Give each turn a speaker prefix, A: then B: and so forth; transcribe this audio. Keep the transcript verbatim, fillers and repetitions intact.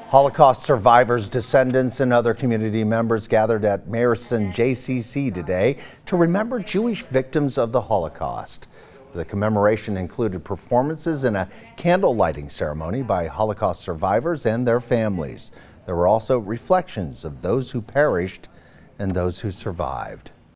A: Holocaust survivors, descendants, and other community members gathered at Mayerson J C C today to remember Jewish victims of the Holocaust. The commemoration included performances and a candle lighting ceremony by Holocaust survivors and their families. There were also reflections of those who perished and those who survived.